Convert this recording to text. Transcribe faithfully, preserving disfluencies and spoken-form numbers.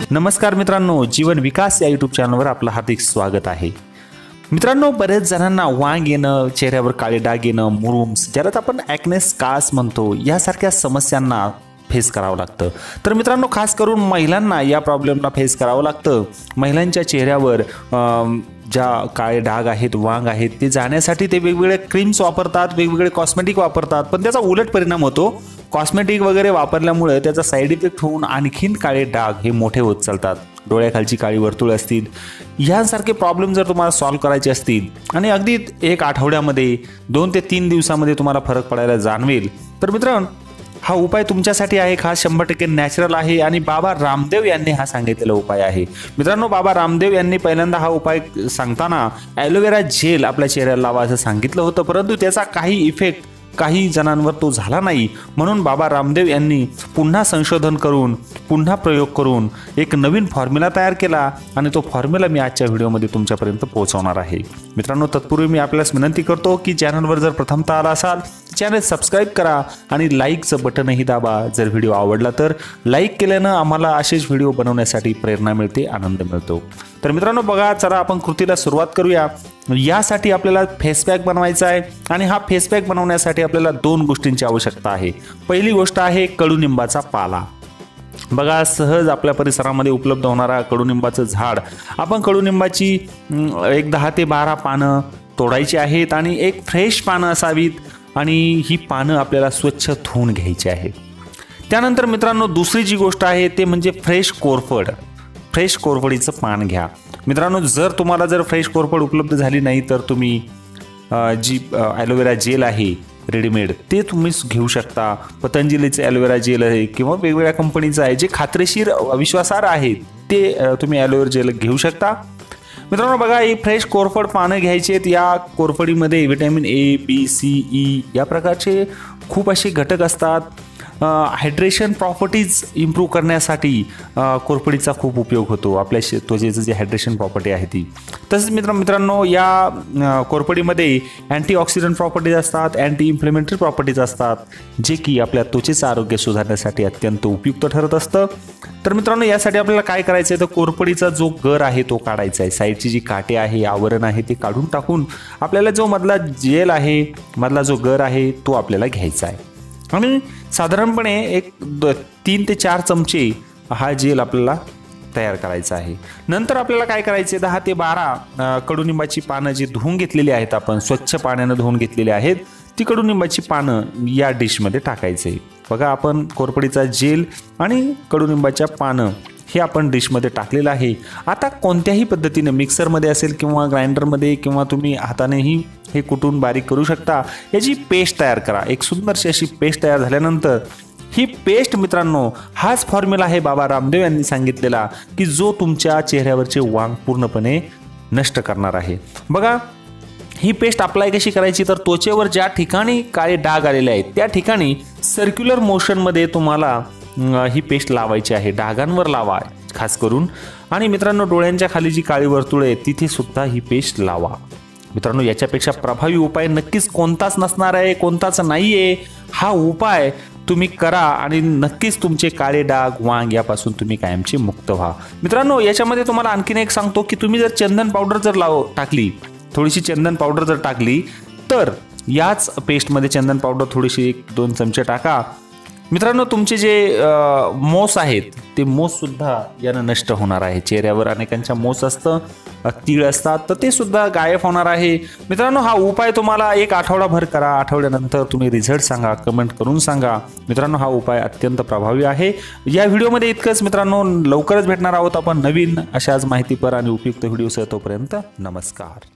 नमस्कार मित्रांनो, जीवन विकास या यूट्यूब चॅनलवर आपलं हार्दिक स्वागत आहे। मित्रांनो, बरेच जणांना वांग येणं, चेहऱ्यावर काळे डाग येणं, मुरुम्स ज्याला आपण ॲक्ने स्कार्स म्हणतो, यासारख्या समस्यांना फेस करावं लागतं। तर मित्रांनो, खास करून महिलांना या प्रॉब्लेमला फेस करावं लागतं। महिलांच्या चेहऱ्यावर ज्या काळे डाग आहेत, वांग आहेत, ते जाण्यासाठी ते वेगवेगळे क्रीम्स वापरतात, वेगवेगळे कॉस्मेटिक वापरतात, पण त्याचा उलट परिणाम होतो। कॉस्मेटिक वगैरे वापरल्यामुळे त्याचा साईड इफेक्ट होऊन आणखीन काळे डाग हे मोठे होत चालतात। डोळ्याखालची काळी वर्तुळ असतील, यांसारखे प्रॉब्लेम जर तुम्हाला सॉल्व्ह करायचे असतील आणि अगदी एक आठवड्यामध्ये दोन ते तीन दिवसामध्ये तुम्हाला फरक पडायला जाणवेल, तर मित्रांनो हा उपाय तुमच्यासाठी आहे। हा शंभर टक्के नॅचरल आहे आणि बाबा रामदेव यांनी हा सांगितलेला उपाय आहे। मित्रांनो, बाबा रामदेव यांनी पहिल्यांदा हा उपाय सांगताना ॲलोवेरा जेल आपल्या चेहऱ्याला लावा असं सांगितलं होतं, परंतु त्याचा काही इफेक्ट काही जणांवर तो झाला नाही, म्हणून बाबा रामदेव यांनी पुन्हा संशोधन करून पुन्हा प्रयोग करून एक नवीन फॉर्म्युला तयार केला आणि तो फॉर्म्युला मी आजच्या व्हिडिओमध्ये तुमच्यापर्यंत पोहोचवणार आहे। मित्रांनो, तत्पूर्वी मी आपल्याला विनंती करतो की चॅनलवर जर प्रथमतः आला असाल चॅनल सबस्क्राईब करा आणि लाईकचं बटनही दाबा। जर व्हिडिओ आवडला तर लाईक केल्यानं आम्हाला असेच व्हिडिओ बनवण्यासाठी प्रेरणा मिळते, आनंद मिळतो। तर मित्रांनो बघा, चला आपण कृतीला सुरुवात करूया। यासाठी आपल्याला फेस पॅक बनवायचा आहे आणि हा फेस पॅक बनवण्यासाठी आपल्याला दोन गोष्टींची आवश्यकता आहे। पहिली गोष्ट आहे कडुनिंबाचा पाला। बघा, सहज आपल्या परिसरामध्ये उपलब्ध होणारा कडुनिंबाचं झाड, आपण कडुनिंबाची एक दहा ते बारा पानं तोडायची आहेत आणि एक फ्रेश पानं असावीत आणि ही पानं आपल्याला स्वच्छ धुवून घ्यायची आहेत। त्यानंतर मित्रांनो, दुसरी जी गोष्ट आहे ते म्हणजे फ्रेश कोरफड। फ्रेश कोरफडीचं पान घ्या। मित्रांनो, जर तुम्हाला जर फ्रेश कोरफड उपलब्ध झाली नाही तर तुम्ही जी ॲलोवेरा जेल आहे रेडीमेड ते तुम्ही घेऊ शकता। पतंजलीचे ॲलोवेरा जेल आहे किंवा वेगवेगळ्या कंपनीचं आहे जे खात्रीशीर विश्वासार्ह आहे ते तुम्ही ॲलोवेरा जेल घेऊ शकता। मित्रांनो बघा, ही फ्रेश कोरफड पानं घ्यायची आहेत। या कोरफडीमध्ये vitamin A, B, C, E या प्रकारचे खूप असे घटक असतात। हायड्रेशन प्रॉपर्टीज इम्प्रूव्ह करण्यासाठी कोरफडीचा खूप उपयोग होतो, आपल्या त्वचेचं जे हायड्रेशन प्रॉपर्टी आहे ती। तसेच मित्र मित्रांनो या कोरफडीमध्ये अँटीऑक्सिडंट प्रॉपर्टीज असतात, अँटी इन्फ्लेमेटरी प्रॉपर्टीज असतात, जे की आपल्या त्वचेचं आरोग्य सुधारण्यासाठी अत्यंत उपयुक्त ठरत असतं। तर मित्रांनो, यासाठी आपल्याला काय करायचं आहे तर कोरफडीचा जो गर आहे तो काढायचा आहे। साईडची जी काटे आहे, आवरण आहे ते काढून टाकून आपल्याला जो मधला जेल आहे, मधला जो गर आहे तो आपल्याला घ्यायचा आहे आणि साधारणपणे एक तीन ते चार चमचे हा जेल आपल्याला तयार करायचा आहे। नंतर आपल्याला काय करायचे, दहा ते बारा कडुनिंबाची पानं जी धुवून घेतलेली आहेत, आपण स्वच्छ पाण्यानं धुवून घेतलेली आहेत, ती कडुनिंबाची पानं या डिशमध्ये टाकायचे। बघा, आपण कोरफडीचा जेल आणि कडुनिंबाच्या पानं हे आपण डिशमध्ये टाकलेलं आहे। आता कोणत्याही पद्धतीने मिक्सरमध्ये असेल किंवा ग्राइंडरमध्ये किंवा तुम्ही हातानेही हे कुटून बारीक करू शकता। याची पेस्ट तयार करा। एक सुंदरशी अशी पेस्ट तयार झाल्यानंतर ही पेस्ट मित्रांनो, हाच फॉर्म्युला आहे बाबा रामदेव यांनी सांगितलेला की जो तुमच्या चेहऱ्यावरचे वांग पूर्णपणे नष्ट करणार आहे। बघा, ही पेस्ट अप्लाय कशी करायची तर त्वचेवर ज्या ठिकाणी काळे डाग आलेले आहेत त्या ठिकाणी सर्क्युलर मोशनमध्ये तुम्हाला ही पेस्ट लावायची आहे। डागांवर लावा खास करून, आणि मित्रांनो डोळ्यांच्या खाली जी काळी वर्तुळे आहेत तिथे सुद्धा ही पेस्ट लावा। मित्रांनो, याच्यापेक्षा प्रभावी उपाय नक्कीच कोणताच नसणार आहे, कोणताच नाही आहे। हा उपाय तुम्ही करा आणि नक्कीच तुमचे काळे डाग, वांग यापासून तुम्ही कायमचे मुक्त व्हा। मित्रांनो, याच्यामध्ये तुम्हाला आणखीन एक सांगतो की तुम्ही जर चंदन पावडर जर लाव टाकली थोडीशी चंदन पावडर जर टाकली तर याच पेस्टमध्ये चंदन पावडर थोडीशी एक दोन चमचे टाका। मित्रांनो, तुमचे जे मोस आहेत ते मोस सुद्धा यानं नष्ट होणार आहे। चेहऱ्यावर अनेकांच्या मोस असतं, तीळ असतात, तर ते सुद्धा गायब होणार आहे। मित्रांनो, हा उपाय तुम्हाला एक आठवडाभर करा। आठवड्यानंतर तुम्ही रिझल्ट सांगा, कमेंट करून सांगा। मित्रांनो, हा उपाय अत्यंत प्रभावी आहे। या व्हिडिओमध्ये इतकंच मित्रांनो, लवकरच भेटणार आहोत आपण नवीन अशाच माहितीपर आणि उपयुक्त व्हिडिओसह। तोपर्यंत नमस्कार।